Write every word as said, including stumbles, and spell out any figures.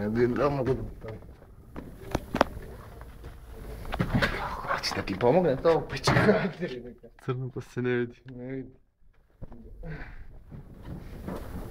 Da mogu da stavim. Hoće da ti pomogne to, pa će krateri neka. Crno pa se ne vidi. Ne vidi.